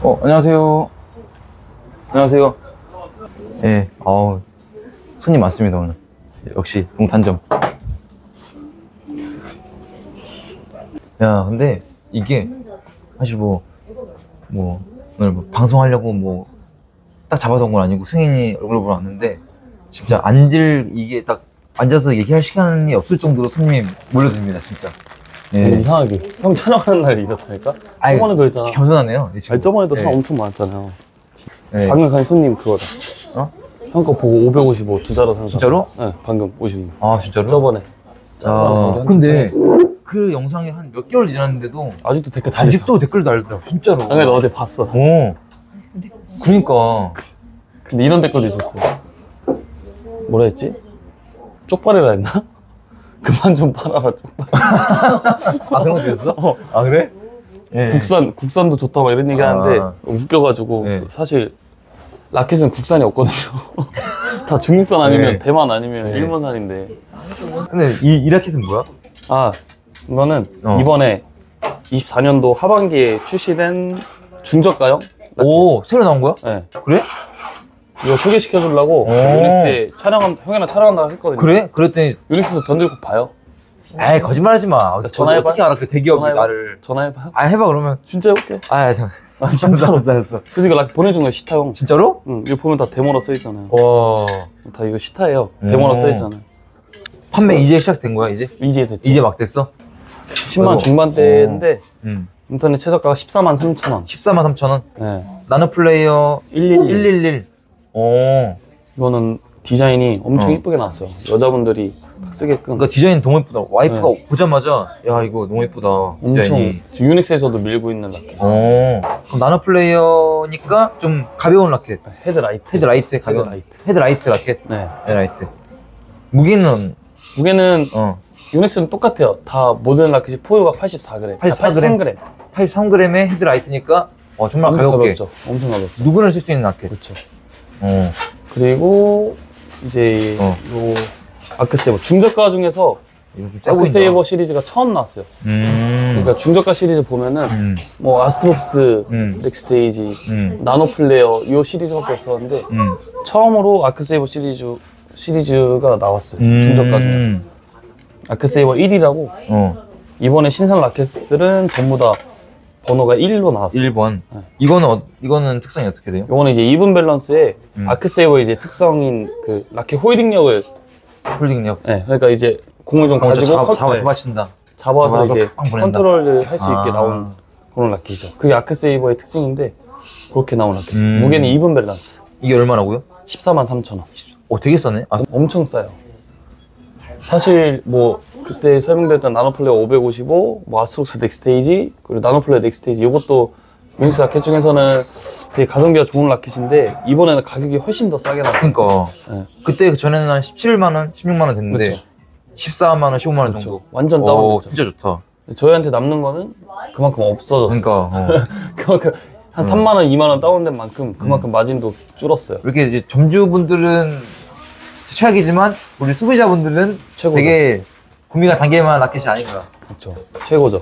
안녕하세요. 안녕하세요. 예, 손님 많습니다, 오늘. 역시, 동탄점. 야, 근데, 이게, 사실 오늘 방송하려고 딱 잡아서 온 건 아니고, 승인이 얼굴 보러 왔는데, 진짜 이게 딱, 앉아서 얘기할 시간이 없을 정도로 손님이 몰려듭니다, 진짜. 네. 이상하게 형 촬영하는 날이 이렇다니까? 저번에도 그랬잖아. 겸손하네요. 아니, 저번에도 형 엄청 많았잖아요. 네. 방금 간 손님 그거다. 형 거 보고 555 두 자로 산 진짜로? 네, 방금 50. 아, 진짜로? 저번에. 근데 그 영상이 한 몇 개월 지났는데도 아직도 댓글 달렸어. 아직도 댓글 달더라고, 진짜로. 근데 너 어제 봤어. 그니까. 근데 이런 댓글도 있었어. 뭐라 했지? 쪽팔이라 했나? 그만 좀 팔아라, 쪽팔이. 그런 것도 있었어? 아, 그래? 네. 국산도 좋다 막 이런 얘기 하는데 웃겨가지고 네. 사실 라켓은 국산이 없거든요. 다 중국산 아니면 네. 대만 아니면 네. 일본산인데. 근데 이 라켓은 뭐야? 이거는 이번에 24년도 하반기에 출시된 중저가형 라켓. 오, 새로 나온 거야? 네. 그래? 이거 소개시켜주려고 유닉스에 형이랑 촬영한다고 했거든요. 그래? 그랬더니 유닉스에서 변들고 봐요. 에이, 거짓말하지 마. 전화해봐. 어떻게 알아? 그 대기업이 나를. 전화해봐. 해봐, 그러면. 진짜 해볼게. 진짜로. 알았어. 그래서 이거 라켓 보내준 거야, 시타용. 진짜로? 응, 이거 보면 다 데모로 써있잖아요. 와. 다 이거 시타예요. 데모로 써있잖아요. 판매 이제 시작된 거야, 이제? 이제 됐죠. 이제 막 됐어? 10만 중반대인데 인터넷 최저가가 14만 3천 원. 14만 3천 원? 네. 나노 플레이어 111. 오. 이거는 디자인이 엄청 이쁘게 나왔어요. 여자분들이 쓰게끔. 그러니까 디자인 너무 예쁘다. 와이프가 네. 보자마자 야, 이거 너무 예쁘다. 엄청 디자인이. 지금 유닉스에서도 밀고 있는 라켓. 그럼 나노 플레이어니까 좀 가벼운 라켓. 헤드라이트. 헤드라이트 가벼운. 헤드라이트 라켓. 네. 헤드라이트. 무게는 무게는 유닉스는 똑같아요. 다 모든 라켓이 포유가 84g. 83g. 83g의 헤드라이트니까 정말 가볍게. 가볍죠. 엄청 가볍죠. 누구나 쓸 수 있는 라켓. 그렇죠. 그리고 이제 요 아크세이버 중저가 중에서 아크세이버 시리즈가 처음 나왔어요. 그러니까 중저가 시리즈 보면은 아스트록스, 넥스테이지, 나노 플레이어 이 시리즈밖에 없었는데 처음으로 아크세이버 시리즈가 나왔어요. 중저가 중에서. 아크세이버 1이라고 이번에 신상 라켓들은 전부 다 번호가 1로 나왔어요. 1번. 네. 이거는 특성이 어떻게 돼요? 요거는 이제 이븐 밸런스에 아크세이버의 이제 특성인 그 라켓 홀딩력을 홀딩력. 네, 그러니까 이제 공을 좀 가지고 잡아친다. 잡아서 이제 빵 보낸다. 컨트롤을 할 수 있게 나온 그런 라켓이죠. 그게 아크세이버의 특징인데 그렇게 나온 라켓. 무게는 이븐 밸런스. 이게 얼마라고요? 14만 3천 원. 되게 싸네. 엄청 싸요. 사실 그때 설명드렸던 나노플레어 555, 아스트록스 넥스테이지, 그리고 나노플레어 넥스테이지 이것도 유닉스 라켓 중에서는 되게 가성비가 좋은 라켓인데 이번에는 가격이 훨씬 더 싸게 나왔어요. 그러니까 네. 그때 전에는 한 17만 원, 16만 원 됐는데 그쵸. 14만 원, 15만 원 정도. 완전 다운됐죠. 진짜 좋다. 저희한테 남는 거는 그만큼 없어졌어요. 그러니까 그만큼 한 3만 원, 2만 원 다운된 만큼 그만큼 마진도 줄었어요. 이렇게 이제 점주분들은 최악이지만 우리 소비자분들은 최고죠. 되게 구미가 당길만한 라켓이 아닌가. 그렇죠. 최고죠.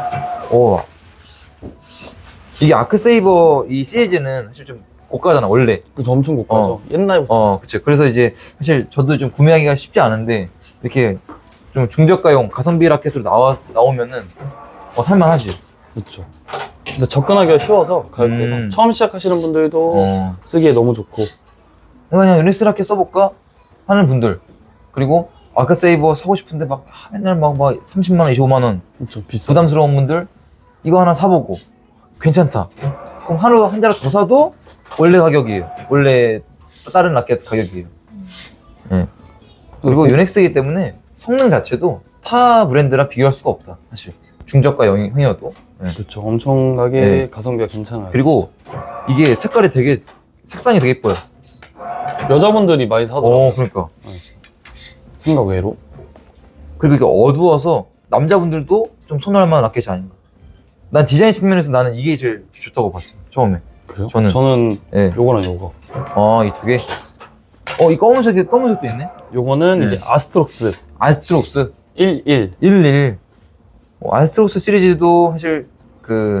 이게 아크세이버 이 시리즈는 사실 좀 고가잖아, 원래. 그죠, 엄청 고가죠. 옛날부터. 그쵸. 그래서 이제 사실 저도 좀 구매하기가 쉽지 않은데 이렇게 좀 중저가용 가성비 라켓으로 나오면은 살만하지. 그렇죠. 근데 접근하기가 쉬워서 가격대가 처음 시작하시는 분들도 쓰기에 너무 좋고. 내가 그냥 유닉스 라켓 써볼까 하는 분들, 그리고 아크세이버 사고 싶은데 맨날 30만 원, 25만 원 그렇죠. 비싸. 부담스러운 분들 이거 하나 사보고 괜찮다. 그럼 하루 한 자락 더 사도 원래 가격이에요. 원래 다른 라켓 가격이에요. 네. 그리고 유닉스이기 때문에 성능 자체도 타 브랜드랑 비교할 수가 없다, 사실. 중저가형이어도. 네. 그렇죠. 엄청나게 가성비가 괜찮아요. 그리고 이게 색상이 되게 예뻐요. 여자분들이 많이 사더라고요. 그러니까. 생각 외로. 그리고 이게 어두워서 남자분들도 좀 선호할 만한 라켓이 아닌가. 난 디자인 측면에서 나는 이게 제일 좋다고 봤어요, 처음에. 그래요? 저는 네. 요거랑 요거. 이 두 개. 이 검은색도 있네? 요거는 이제 아스트록스 11. 11. 아스트록스 시리즈도 사실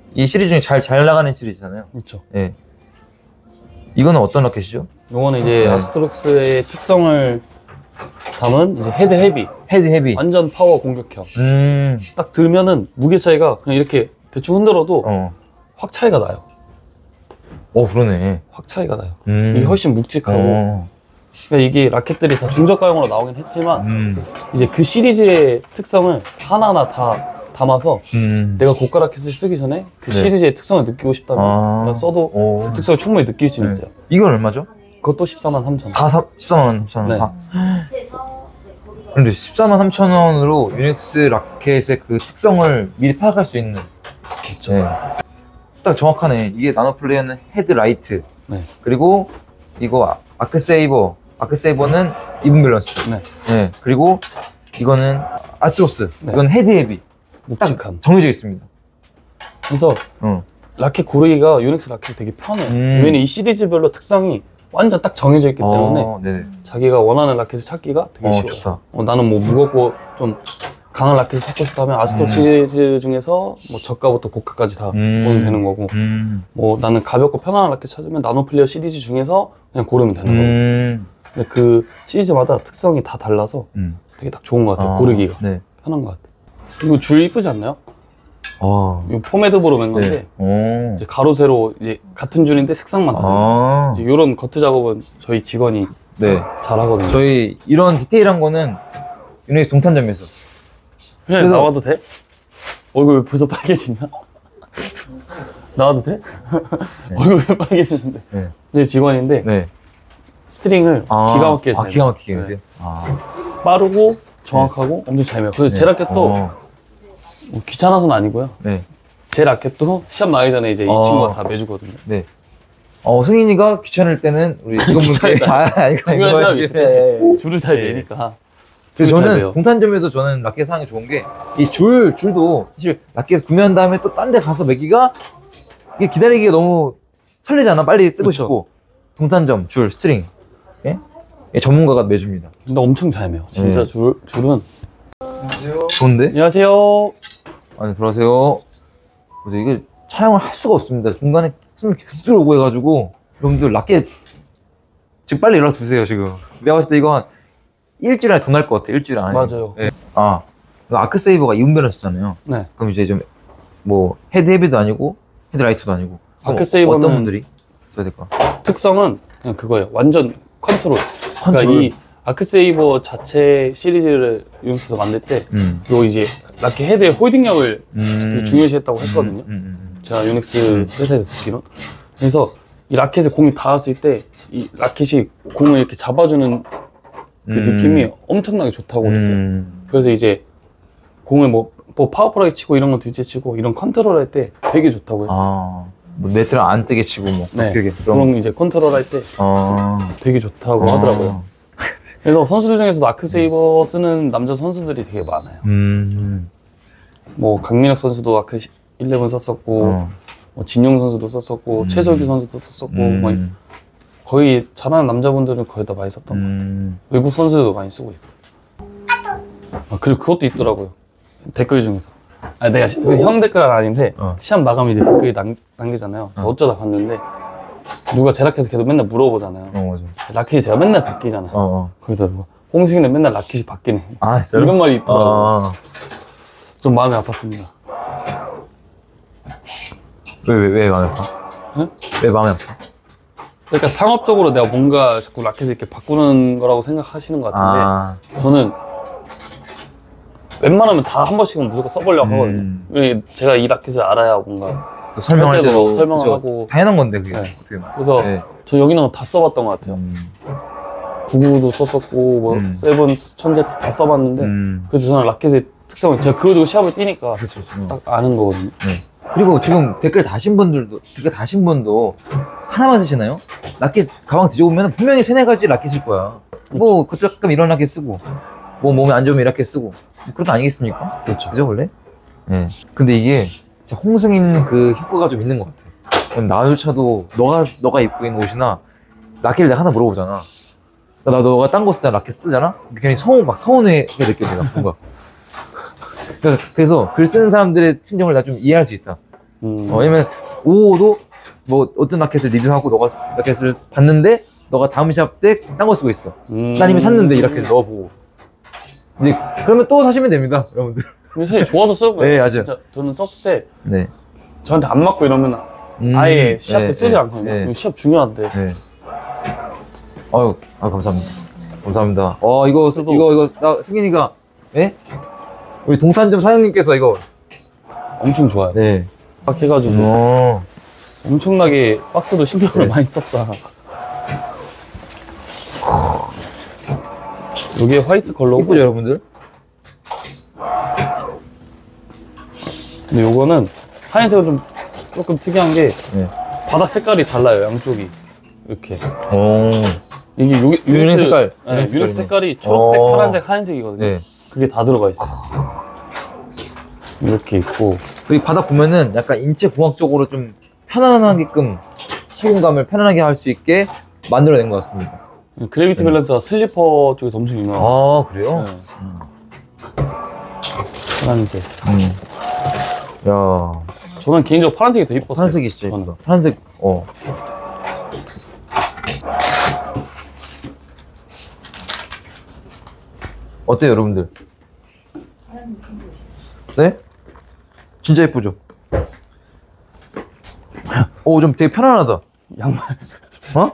이 시리즈 중에 잘 나가는 시리즈잖아요. 그렇죠. 예. 이거는 어떤 라켓이죠? 요거는 이제 아스트록스의 특성을 담은 이제 헤드 헤비. 헤드 헤비. 완전 파워 공격형. 음. 딱 들면은 무게 차이가 그냥 이렇게 대충 흔들어도 확 차이가 나요. 그러네. 확 차이가 나요. 이게 훨씬 묵직하고. 그러니까 이게 라켓들이 다 중저가형으로 나오긴 했지만 이제 그 시리즈의 특성을 하나하나 다 담아서 내가 고가 라켓을 쓰기 전에 그 네. 시리즈의 특성을 느끼고 싶다면 그냥 써도 그 특성을 충분히 느낄 수 있어요. 이건 얼마죠? 그것도 14만 3천 원. 다 14만 3천 원. 네. 다. 근데 14만 3천 원으로 유닉스 라켓의 그 특성을 미리 파악할 수 있는. 그렇죠. 네. 딱 정확하네. 이게 나노플레이어는 헤드라이트. 네. 그리고 이거 아크세이버. 아크세이버는 이븐 밸런스. 네. 네. 그리고 이거는 아트로스. 네. 이건 헤드 헤비. 딱 묵직한. 정해져 있습니다. 그래서 라켓 고르기가 유닉스 라켓이 되게 편해요. 왜냐면 이 시리즈별로 특성이 완전 딱 정해져 있기 때문에 네네. 자기가 원하는 라켓을 찾기가 되게 쉬워요. 좋다. 나는 뭐 무겁고 좀 강한 라켓을 찾고 싶다면 아스트록 시리즈 중에서 뭐 저가부터 고가까지 다 고르면 되는 거고 뭐 나는 가볍고 편안한 라켓 찾으면 나노플레이어 시리즈 중에서 그냥 고르면 되는 거고 근데 그 시리즈마다 특성이 다 달라서 되게 딱 좋은 것 같아요. 고르기가 네. 편한 것 같아요. 이거 줄 이쁘지 않나요? 이거 포매드보로 맨 건데 네. 이제 가로 세로 이제 같은 줄인데 색상만 다르요. 이런 겉트 작업은 저희 직원이 네. 잘하거든요. 저희 이런 디테일한 거는 유닉스 동탄점에서. 그냥 그래서- 나와도 돼? 얼굴 왜 벌써 빨개지냐? 나와도 돼? 얼굴 왜 빨개지는데? 네. 제 직원인데 네. 스트링을 기가 막히게 잘 기가 막히게 네. 하세요? 빠르고 정확하고 엄청 잘 매요. 그래서 제 라켓도 뭐 귀찮아서는 아니고요. 네. 제 라켓도 시합 나기 전에 이제 이 친구가 다 매주거든요. 네. 승인이가 귀찮을 때는 우리 이건분께 귀찮다. 이거 중요한 사람이 해주세요. 줄을 잘 네. 매니까. 그래서 잘 저는 매요. 동탄점에서 저는 라켓 사는 게 좋은 게 이 줄도 사실 라켓 구매한 다음에 또 딴 데 가서 매기가 이게 기다리기가 너무 설레잖아. 빨리 쓰고 그쵸. 싶고. 동탄점 줄 스트링 예? 예, 전문가가 매줍니다. 근데 엄청 잘 매요. 진짜 네. 줄은. 좋은데? 안녕하세요. 아니 들어가세요. 그래서 이게 촬영을 할 수가 없습니다. 중간에 손님 계속 들어오고 해가지고 여러분들 라켓 지금 빨리 연락 주세요. 지금 내가 봤을 때 이거 한 일주일 안에 돈 날 것 같아. 일주일 안에. 맞아요. 예. 이거 아크세이버가 이븐 밸런스잖아요. 네. 그럼 이제 좀 뭐 헤드 헤비도 아니고 헤드라이트도 아니고 그럼 아크세이버는- 어떤 분들이 써야 될까? 특성은 그냥 그거예요. 완전 컨트롤. 그러니까 컨트롤. 이 아크세이버 자체 시리즈를 유닉스에서 만들 때 요 이제 라켓 헤드의 홀딩력을 되게 중요시했다고 했거든요. 제가 유닉스 회사에서 듣기론. 그래서 이 라켓에 공이 닿았을 때 이 라켓이 공을 이렇게 잡아주는 그 느낌이 엄청나게 좋다고 했어요. 그래서 이제 공을 뭐 파워풀하게 치고 이런 건 둘째 치고 이런 컨트롤 할 때 되게 좋다고 했어요. 뭐 네트를 안 뜨게 치고 뭐 네. 되게 그런 이제 컨트롤 할 때 되게 좋다고 하더라고요. 그래서 선수들 중에서도 아크세이버 쓰는 남자 선수들이 되게 많아요. 뭐 강민혁 선수도 아크 11 썼었고 뭐 진용 선수도 썼었고 최석유 선수도 썼었고 뭐 거의 잘하는 남자분들은 거의 다 많이 썼던 거. 외국 선수들도 많이 쓰고 있고. 그리고 그것도 있더라고요. 댓글 중에서. 내가 형 댓글은 아닌데 시합 나가면 이제 댓글이 남기잖아요. 어쩌다 봤는데 누가 제 라켓을 계속 맨날 물어보잖아요. 맞아. 라켓이 제가 맨날 바뀌잖아요. 거기다 누가 홍승이는 맨날 라켓이 바뀌네. 진짜로? 이런 말이 있더라고요. 좀 마음이 아팠습니다. 왜 마음이 아파? 응? 왜 마음이 아파? 그러니까 상업적으로 내가 뭔가 자꾸 라켓을 이렇게 바꾸는 거라고 생각하시는 것 같은데 저는 웬만하면 다 한 번씩은 무조건 써보려고 하거든요. 왜 제가 이 라켓을 알아야 뭔가 또 설명할 할 때도 때도 설명하고. 그죠? 당연한 건데 그게 네. 어떻게 보면. 그래서 네. 저 여기 있는 거 다 써봤던 것 같아요. 99도 썼었고 뭐 세븐, 1000Z 다 써봤는데 그래서 저는 라켓의 특성을 제가 그거 가지고 시합을 뛰니까 그렇죠. 딱 아는 거거든요. 그리고 지금 댓글 다신 분도 하나만 쓰시나요? 라켓 가방 뒤져보면 분명히 3-4가지 라켓일 거야. 뭐 그쪽 가끔 이런 라켓 쓰고 뭐 몸에 안 좋으면 이 라켓 쓰고 그런 거 아니겠습니까? 그렇죠. 그죠 원래? 네. 근데 이게 진짜 홍승인 그 효과가 좀 있는 것 같아. 나조차도 너가 입고 있는 옷이나 라켓을 내가 하나 물어보잖아. 너가 딴 거 쓰잖아. 라켓 쓰잖아? 괜히 서운하게 느껴 내가 뭔가. 그래서 글 쓰는 사람들의 심정을 나 좀 이해할 수 있다. 왜냐면 5호도 뭐 어떤 라켓을 리뷰하고 너가 라켓을 봤는데 너가 다음 샵 때 딴 거 쓰고 있어. 난 이미 샀는데 이 라켓 넣어보고. 이제 그러면 또 사시면 됩니다, 여러분들. 근데 사실 좋아서 써요. 네, 맞아요. 진짜 저는 썼을 때 네. 저한테 안 맞고 이러면 아예 시합 때 네, 쓰지 네, 않거든요. 네. 시합 중요한데. 네. 아유, 감사합니다. 감사합니다. 이거 나 승인이가, 예? 우리 동산점 사장님께서 이거. 엄청 좋아요. 네. 딱 해가지고 엄청나게 박스도 신경을 많이 썼다. 여기에 화이트 컬러고. 이쁘죠, 여러분들? 근데 요거는 하얀색은 좀 조금 특이한 게 네. 바닥 색깔이 달라요, 양쪽이. 이렇게. 오. 이게 유닛 색깔. 네, 유닛 유닛 색깔이 초록색, 파란색, 하얀색이거든요. 네. 그게 다 들어가 있어요. 이렇게 있고. 그리고 바닥 보면은 약간 인체 공학적으로 좀 편안하게끔 착용감을 편안하게 할 수 있게 만들어낸 것 같습니다. 그래비티 밸런스가 슬리퍼 쪽에서 엄청 유명해요. 그래요? 네. 파란색. 야, 저는 개인적으로 파란색이 더 이뻤어요. 파란색이 진짜 저는. 예쁘다. 파란색, 어때요, 여러분들? 네? 진짜 예쁘죠? 좀 되게 편안하다. 양말. 어?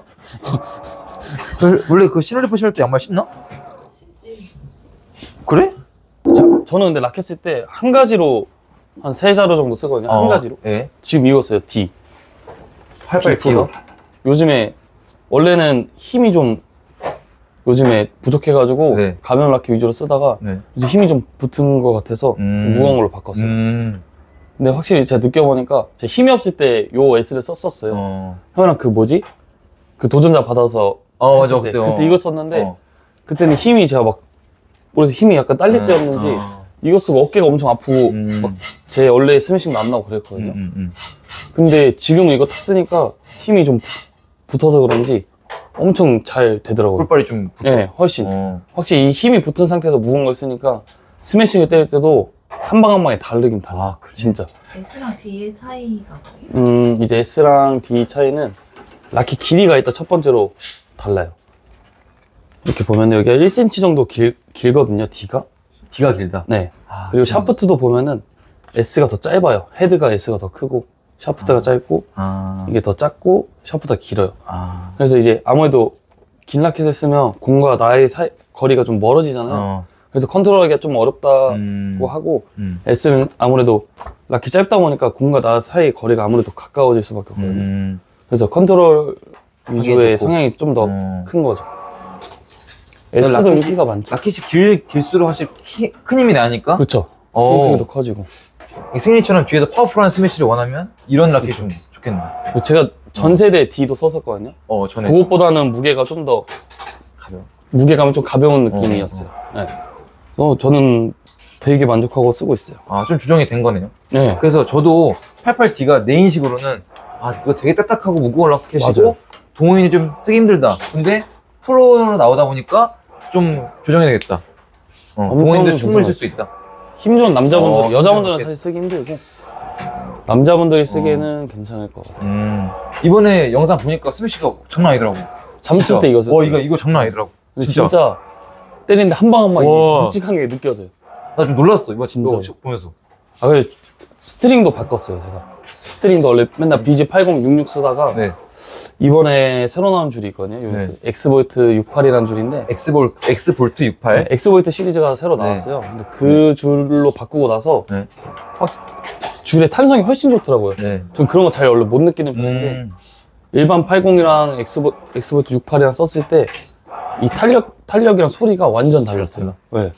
원래 그 시널리퍼 신을 때 양말 신나? 신지. 그래? 저는 근데 라켓 쓸 때 한 가지로 한 3자루 정도 쓰거든요. 한 가지로. 예. 지금 이거 D. 88T요? 요즘에 원래는 힘이 좀 요즘에 부족해가지고 네. 가벼운 라켓 위주로 쓰다가 네. 이제 힘이 좀 붙은 것 같아서 좀 무거운 걸로 바꿨어요. 근데 확실히 제가 느껴보니까 제가 힘이 없을 때 요 S를 썼었어요. 형이랑 그 뭐지? 그 도전자 받아서 맞아. 때. 그때, 그때 이거 썼는데 어. 그때는 힘이 제가 막 그래서 힘이 약간 딸릴 때였는지 이거 쓰고 어깨가 엄청 아프고 막 제 원래 스매싱도 안 나고 그랬거든요. 근데 지금은 이거 탔으니까 힘이 좀 붙어서 그런지 엄청 잘 되더라고요. 꿀빨이 좀 붙어. 네, 훨씬. 확실히 이 힘이 붙은 상태에서 무거운 걸 쓰니까 스매싱을 때릴 때도 한 방 한 방에 다르긴 달라. 그래? 진짜. S랑 D의 차이가 뭐예요? 이제 S랑 D 차이는 라켓 길이가 일단 첫 번째로 달라요. 이렇게 보면 여기가 1cm 정도 길거든요, D가. D가 길다. 네. 그리고 샤프트도 보면은 S가 더 짧아요. 헤드가 S가 더 크고, 샤프트가 짧고, 이게 더 작고, 샤프트가 길어요. 그래서 이제 아무래도 긴 라켓을 쓰면 공과 나의 거리가 좀 멀어지잖아요. 그래서 컨트롤하기가 좀 어렵다고 하고, S는 아무래도 라켓 짧다 보니까 공과 나 사이 거리가 아무래도 가까워질 수밖에 없거든요. 그래서 컨트롤 위주의 성향이 좀 더 큰 거죠. S도 인기가 많죠. 라켓이 길수록 사실 큰 힘이 나니까. 그쵸. 스윙이 더 커지고. 승인이처럼 뒤에서 파워풀한 스매시를 원하면 이런 라켓이 좀 좋겠네. 제가 전 세대 D도 썼었거든요. 전에. 그것보다는 무게가 좀 더 가벼워. 무게감이 좀 가벼운 느낌이었어요. 네. 저는 되게 만족하고 쓰고 있어요. 좀 조정이 된 거네요. 네. 그래서 저도 88D가 내 인식으로는 이거 되게 딱딱하고 무거운 라켓이고 맞아요. 동호인이 좀 쓰기 힘들다. 근데 프로로 나오다 보니까 좀 조정이 되겠다. 동호인들 충분히 쓸 수 있다. 힘 좋은 남자분들, 여자분들은 그렇게. 사실 쓰기 힘들고 남자분들이 쓰기에는 괜찮을 것 같아요. 이번에 영상 보니까 스매시가 장난 아니더라고. 잠쓸 때 이거 썼어요. 이거 장난 아니더라고. 근데 진짜 때리는데 한 방 한 방이 와. 묵직한 게 느껴져요. 나 좀 놀랐어. 이거 진짜 진짜로. 보면서. 그래서 스트링도 바꿨어요, 제가. 스트링도 원래 맨날 BG8066 쓰다가 네. 이번에 새로 나온 줄이 있거든요. 네. 엑스볼트 68이라는 줄인데 엑스볼트 68. 엑스볼트 시리즈가 새로 네. 나왔어요. 근데 그 줄로 바꾸고 나서 네. 줄의 탄성이 훨씬 좋더라고요. 네. 전 그런 거 잘 원래 못 느끼는 편인데 일반 80이랑 엑스볼트 68이랑 썼을 때 이 탄력이랑 소리가 완전 달랐어요. 네.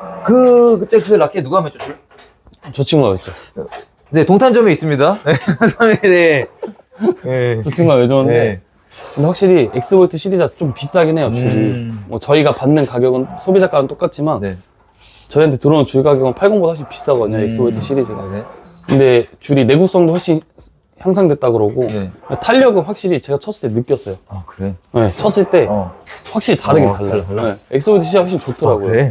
그때 그 라켓 누가 맺죠? 저 친구가 였죠. 네, 동탄점에 있습니다. 네. 네. 저 친구가 왜 줬는데 네. 근데 확실히 엑스볼트 시리즈가 좀 비싸긴 해요, 줄이. 뭐 저희가 받는 가격은 소비자가는 똑같지만 네. 저희한테 들어오는 줄 가격은 80보다 훨씬 비싸거든요, 엑스볼트 시리즈가. 네. 근데 줄이 내구성도 훨씬 향상됐다 그러고 네. 탄력은 확실히 제가 쳤을 때 느꼈어요. 그래. 네, 쳤을 때 확실히 다르긴 달라요. 달라? 네, 엑스볼트 시리즈가 훨씬 좋더라고요. 그래.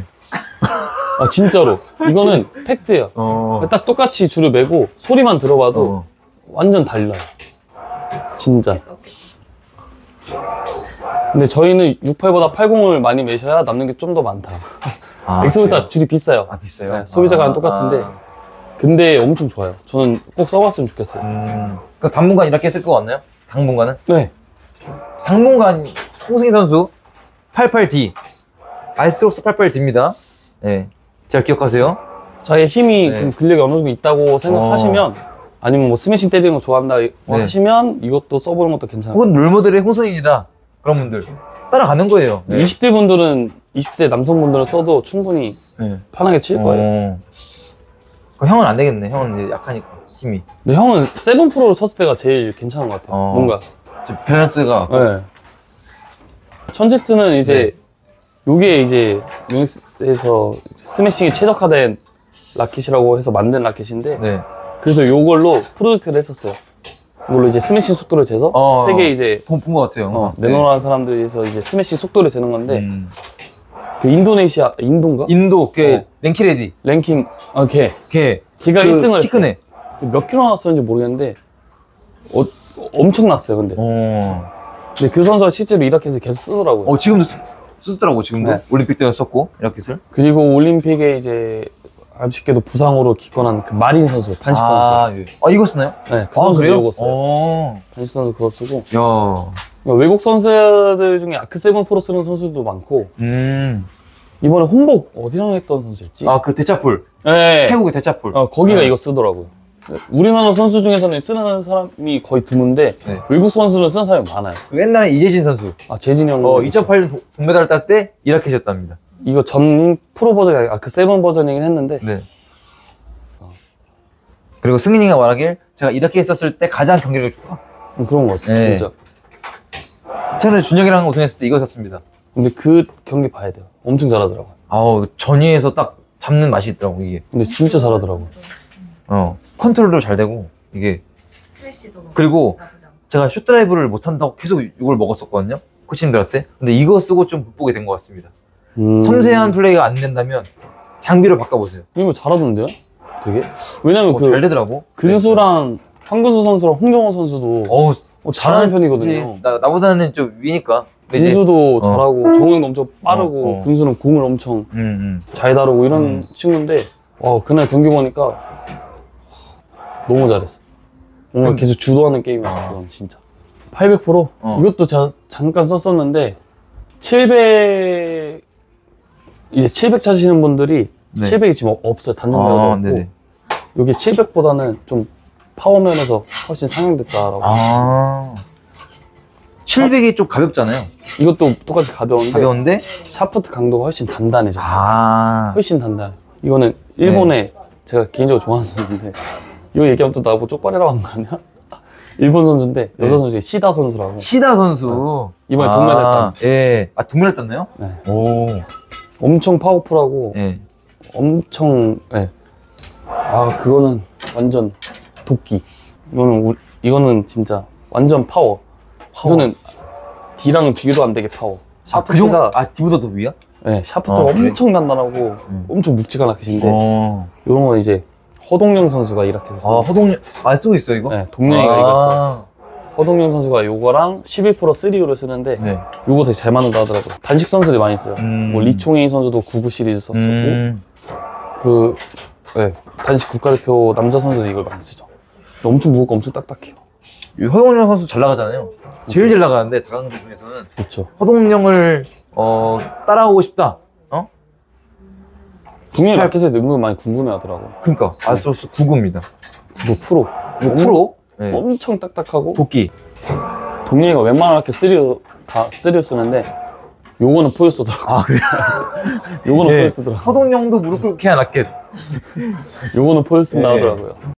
진짜로 이거는 팩트예요. 딱 똑같이 줄을 매고 소리만 들어봐도 완전 달라요. 진짜. 근데 저희는 68보다 80을 많이 매셔야 남는 게 좀 더 많다. 엑스보다 줄이 비싸요. 아, 비싸요? 네, 소비자가는 똑같은데. 근데 엄청 좋아요. 저는 꼭 써봤으면 좋겠어요. 그 당분간 이렇게 쓸 거 같나요? 당분간은? 네. 당분간 홍승희 선수 88D 아이스록스 88D입니다. 네, 잘 기억하세요. 자기의 힘이 네. 좀 근력이 어느 정도 있다고 생각하시면 아니면 뭐 스매싱 때리는 거 좋아한다 하시면 이것도 써보는 것도 괜찮아요. 혹은 롤모델의 홍승희이다 그런 분들 따라가는 거예요. 네. 20대 분들은 20대 남성분들은 써도 충분히 네. 편하게 칠 거예요. 그럼 형은 안 되겠네. 형은 이제 약하니까 힘이. 근데 형은 7 프로를 쳤을 때가 제일 괜찮은 것 같아요. 뭔가. 좀 밸런스가. 네. 1000Z는 이제 요게 이제 유닉스에서 스매싱에 최적화된 라켓이라고 해서 만든 라켓인데 네. 그래서 요걸로 프로젝트를 했었어요. 이걸로 이제 스매싱 속도를 재서 세계 이제 본 것 같아요. 내노라는 사람들에서 이제 스매싱 속도를 재는 건데 그 인도네시아 인도인가? 인도 랭키레디 랭킹 걔가 걔 1등을 키 크네. 몇 킬로 나왔었는지 모르겠는데 엄청 났어요. 근데 그 선수가 실제로 이 라켓을 계속 쓰더라고요. 지금도 쓰더라고. 지금도 네. 올림픽 때가 썼고 이 라켓을. 그리고 올림픽에 이제 아쉽게도 부상으로 기권한 그 마린 선수, 단식 선수. 예. 이거 쓰나요? 네, 그 선수 그래요? 이거 써요. 단식 선수 그거 쓰고. 야. 그러니까 외국 선수들 중에 아크7 프로 쓰는 선수도 많고. 이번에 홍복 어디랑 했던 선수였지? 그 대차폴. 네. 태국의 대차폴. 거기가 이거 쓰더라고요. 우리나라 선수 중에서는 쓰는 사람이 거의 드문데 네. 외국 선수는 쓰는 사람이 많아요. 그 옛날에 이재진 선수. 재진이 형. 2008년 동메달 딸 때 이 라켓이었답니다. 이거 전 프로 버전이 아크7 버전이긴 했는데. 네. 그리고 승인이가 말하길 제가 이렇게 했었을 때 가장 경기력이 좋다. 그런 것 같아요. 네. 진짜. 최근에 준혁이랑 우승했을 때 이거 샀습니다. 근데 그 경기 봐야 돼요. 엄청 잘하더라고요. 전위에서 딱 잡는 맛이 있더라고, 이게. 근데 진짜 잘하더라고요. 컨트롤도 잘 되고, 이게. 스매시도 너무 그리고 나쁘지 않고. 제가 슛드라이브를 못한다고 계속 이걸 먹었었거든요. 코치님들한테. 근데 이거 쓰고 좀 극복이 된 것 같습니다. 섬세한 플레이가 안 된다면 장비로 바꿔보세요. 이거 잘하던데요? 되게? 왜냐면 잘 되더라고. 근수랑 황근수 선수랑 홍정호 선수도 잘하는 편이거든요. 나보다는 좀 위니까. 근수도 잘하고 정우형도 엄청 빠르고 근수는 공을 엄청 잘 다루고 이런 친구인데 그날 경기 보니까 너무 잘했어. 뭔가 계속 주도하는 게임이었어. 그건 진짜 800 프로? 이것도 제가 잠깐 썼었는데 700 이제 700 찾으시는 분들이 700이 지금 없어요. 단종되어서 없고 여기 700보다는 좀 파워면에서 훨씬 상향됐다라고. 700이 좀 가볍잖아요. 이것도 똑같이 가벼운데 샤프트 강도가 훨씬 단단해졌어요. 훨씬 단단해. 이거는 일본에 제가 개인적으로 좋아하는 선수인데 이거 얘기하면 또 나보고 쪽발이라고 하는 거 아니야? 일본 선수인데 여자 선수의 시다 선수라고. 시다 선수. 이번에 동메달 땄. 예. 동메달 땄나요? 네. 오. 엄청 파워풀하고 예. 엄청 그거는 완전 도끼. 이거는 진짜 완전 파워. 이거는 D랑은 비교도 안 되게 파워. 그 정도? D보다 더 위야? 네, 샤프트가 엄청 단단하고 엄청 묵직한 라켓인데 이런 건 이제 허동영 선수가 이 라켓을 써요. 허동영 쓰고 있어요 이거? 네, 동영이가 이거 써요. 허동영 선수가 요거랑 11% 3U를 쓰는데 요거 되게 잘 맞는다 하더라고요. 단식 선수들이 많이 써요. 뭐 리총이 선수도 99 시리즈 썼었고 단식 국가대표 남자 선수들이 이걸 많이 쓰죠. 엄청 무겁고 엄청 딱딱해요. 허동영 선수 잘 나가잖아요. 제일 잘 나가는데 다강들 중에서는 그렇죠. 허동영을 따라오고 싶다. 동영이 라켓에 은근 많이 궁금해하더라고. 그러니까 아스로스 99입니다. 99 프로? 네. 엄청 딱딱하고 도끼. 동영이가 웬만한 라켓 3U 쓰는데 요거는 포유 쓰더라고. 그래요? 요거는 포유 쓰더라고. 허동영도 무릎 꿇게 한 라켓. 요거는 포유 쓴다 하더라고요.